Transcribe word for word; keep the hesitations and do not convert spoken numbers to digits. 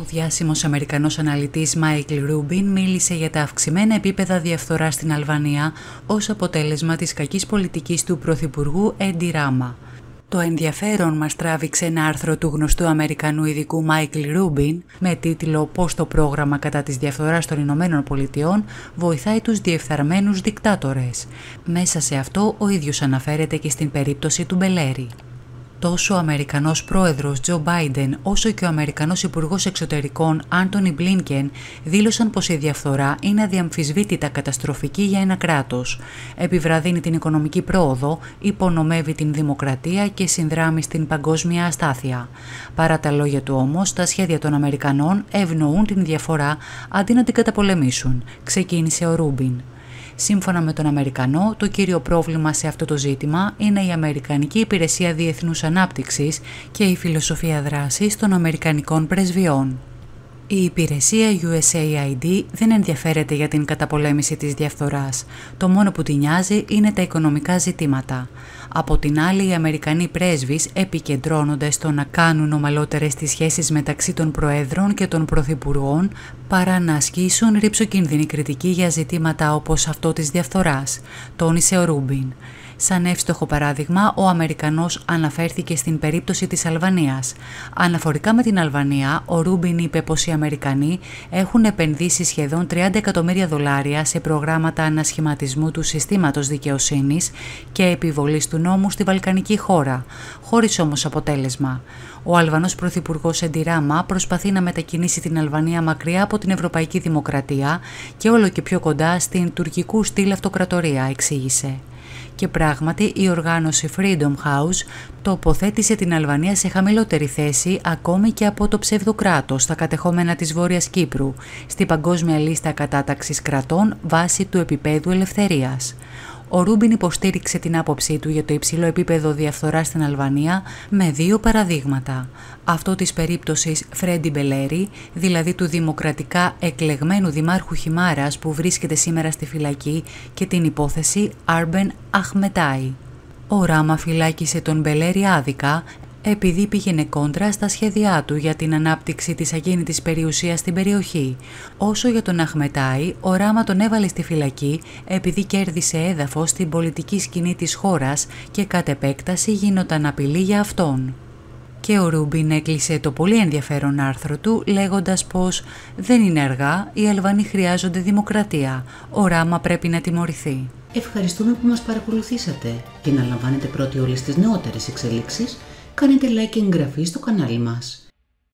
Ο διάσημος Αμερικανός αναλυτής Μάικλ Ρούμπιν μίλησε για τα αυξημένα επίπεδα διαφθοράς στην Αλβανία ως αποτέλεσμα της κακής πολιτικής του Πρωθυπουργού Έντι Ράμα. Το ενδιαφέρον μας τράβηξε ένα άρθρο του γνωστού Αμερικανού ειδικού Μάικλ Ρούμπιν με τίτλο «Πώς το πρόγραμμα κατά της διαφθοράς των Ηνωμένων Πολιτειών βοηθάει τους διεφθαρμένους δικτάτορες». Μέσα σε αυτό ο ίδιος αναφέρεται και στην περίπτωση του Μπελέρη. Τόσο ο Αμερικανός πρόεδρος Τζο Μπάιντεν όσο και ο Αμερικανός Υπουργός Εξωτερικών Άντονι Μπλίνκεν δήλωσαν πως η διαφθορά είναι αδιαμφισβήτητα καταστροφική για ένα κράτος. Επιβραδύνει την οικονομική πρόοδο, υπονομεύει την δημοκρατία και συνδράμει στην παγκόσμια αστάθεια. Παρά τα λόγια του όμως, τα σχέδια των Αμερικανών ευνοούν την διαφορά αντί να την καταπολεμήσουν, ξεκίνησε ο Ρούμπιν. Σύμφωνα με τον Αμερικανό, το κύριο πρόβλημα σε αυτό το ζήτημα είναι η Αμερικανική Υπηρεσία Διεθνούς Ανάπτυξης και η φιλοσοφία δράσης των Αμερικανικών πρεσβειών. Η υπηρεσία γιου ες έι άι ντι δεν ενδιαφέρεται για την καταπολέμηση της διαφθοράς. Το μόνο που τη νοιάζει είναι τα οικονομικά ζητήματα. Από την άλλη, οι Αμερικανοί πρέσβεις επικεντρώνονται στο να κάνουν ομαλότερες τις σχέσεις μεταξύ των προέδρων και των πρωθυπουργών παρά να ασκήσουν ρυψοκίνδυνη κριτική για ζητήματα όπως αυτό της διαφθοράς, τόνισε ο Ρούμπιν. Σαν εύστοχο παράδειγμα, ο Αμερικανός αναφέρθηκε στην περίπτωση της Αλβανίας. Αναφορικά με την Αλβανία, ο Ρούμπιν είπε πως οι Αμερικανοί έχουν επενδύσει σχεδόν τριάντα εκατομμύρια δολάρια σε προγράμματα ανασχηματισμού του συστήματος δικαιοσύνης και επιβολής του νόμου στη βαλκανική χώρα, χωρίς όμως αποτέλεσμα. Ο Αλβανός πρωθυπουργός Έντι Ράμα προσπαθεί να μετακινήσει την Αλβανία μακριά από την ευρωπαϊκή δημοκρατία και όλο και πιο κοντά στην τουρκικού στυλ αυτοκρατορία, εξήγησε. Και πράγματι η οργάνωση Freedom House τοποθέτησε την Αλβανία σε χαμηλότερη θέση ακόμη και από το ψευδοκράτος στα κατεχόμενα της Βόρειας Κύπρου, στη παγκόσμια λίστα κατάταξης κρατών βάσει του επίπεδου ελευθερίας. Ο Ρούμπιν υποστήριξε την άποψή του για το υψηλό επίπεδο διαφθοράς στην Αλβανία με δύο παραδείγματα. Αυτό της περίπτωσης Φρέντι Μπελέρη, δηλαδή του δημοκρατικά εκλεγμένου δημάρχου Χιμάρας που βρίσκεται σήμερα στη φυλακή, και την υπόθεση Άρμπεν Αχμετάι. Ο Ράμα φυλάκισε τον Μπελέρη άδικα επειδή πήγαινε κόντρα στα σχέδιά του για την ανάπτυξη της ακίνητης περιουσίας στην περιοχή. Όσο για τον Αχμετάι, ο Ράμα τον έβαλε στη φυλακή επειδή κέρδισε έδαφος στην πολιτική σκηνή της χώρας και κατ' επέκταση γίνονταν απειλή για αυτόν. Και ο Ρούμπιν έκλεισε το πολύ ενδιαφέρον άρθρο του λέγοντας πως «δεν είναι αργά, οι Αλβανοί χρειάζονται δημοκρατία, ο Ράμα πρέπει να τιμωρηθεί». Ευχαριστούμε που μας παρακολουθήσατε και να λαμβάνετε πρώτοι όλες τις νεότερες εξελίξεις. Κάνετε like και εγγραφή στο κανάλι μας.